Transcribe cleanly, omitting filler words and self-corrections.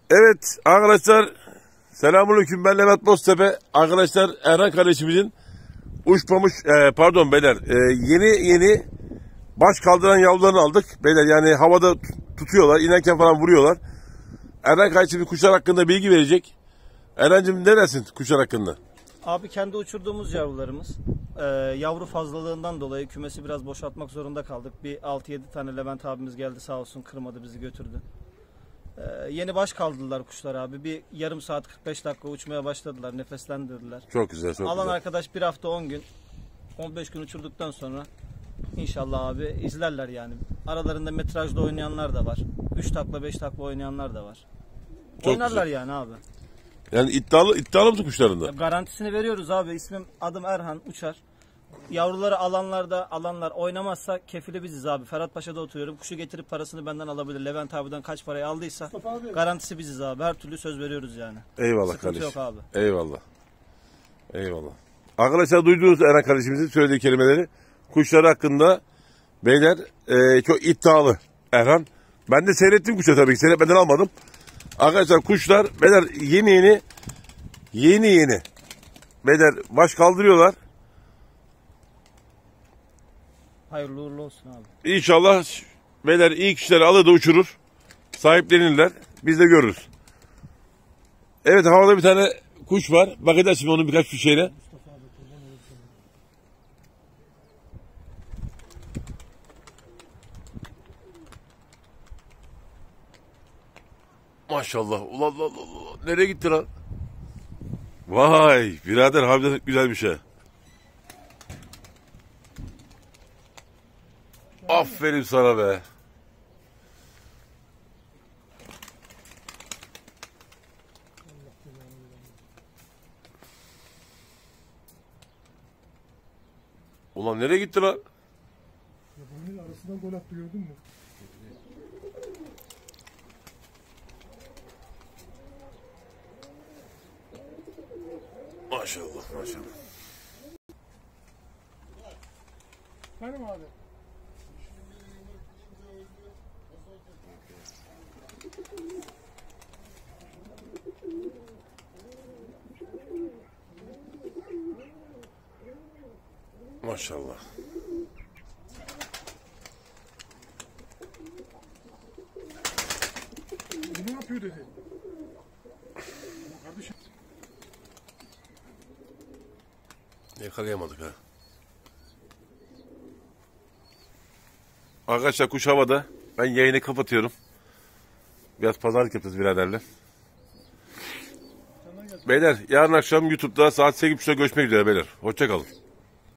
Evet arkadaşlar, selamünaleyküm, ben Levent Boztepe. Arkadaşlar, Erhan kardeşimizin uçmamış pardon beyler, yeni baş kaldıran yavrularını aldık beyler. Yani havada tutuyorlar, inerken falan vuruyorlar. Erhan kardeşimiz kuşlar hakkında bilgi verecek. Erhan'cığım, ne dersin kuşlar hakkında? Abi, kendi uçurduğumuz yavrularımız. Yavru fazlalığından dolayı kümesi biraz boşaltmak zorunda kaldık. Bir 6-7 tane Levent abimiz geldi, sağ olsun, kırmadı, bizi götürdü. Yeni baş kaldılar kuşlar abi. Bir yarım saat 45 dakika uçmaya başladılar. Nefeslendirdiler. Çok güzel, çok Alan güzel. arkadaş bir hafta 10 gün 15 gün uçurduktan sonra inşallah abi izlerler yani. Aralarında metrajda oynayanlar da var. 3 takla 5 takla oynayanlar da var. Çok Oynarlar güzel. yani abi. Yani iddialı mısın kuşlarında? Garantisini veriyoruz abi. Adım Erhan, uçar. Yavruları alanlar oynamazsa kefili biziz abi. Ferhat Paşa'da oturuyorum. Kuşu getirip parasını benden alabilir. Levent abiden kaç parayı aldıysa garantisi biziz abi. Her türlü söz veriyoruz yani. Eyvallah Sıkıntı kardeşim. yok abi. Eyvallah. Eyvallah. Arkadaşlar, duydunuz Erhan kardeşimizin söylediği kelimeleri. Kuşlar hakkında beyler çok iddialı Erhan. Ben de seyrettim kuşu tabii ki. Seyretmeden almadım. Arkadaşlar, kuşlar beyler yeni beyler baş kaldırıyorlar. Hayırlı uğurlu olsun abi. İnşallah beyler iyi kişileri alır da uçurur. Sahiplenirler. Biz de görürüz. Evet, havada bir tane kuş var. Bakacağız şimdi onun birkaç bir şeyle. Maşallah. Ulan, nereye gitti lan? Vay birader, harbiden güzel bir şey. Aferin sana be. Ulan nereye gitti lan? Yabanın arasından gol attı, gördün mü? Maşallah maşallah. Benim abi. Maşallah. Bu ne yapıyor dedi. Kardeşim. Yakalayamadık ha. Arkadaşlar, kuş havada. Ben yayını kapatıyorum. Biraz pazarlık yapacağız biraderle. Beyler, yarın akşam YouTube'da saat 8.30'da görüşmek üzere beyler. Hoşça kalın.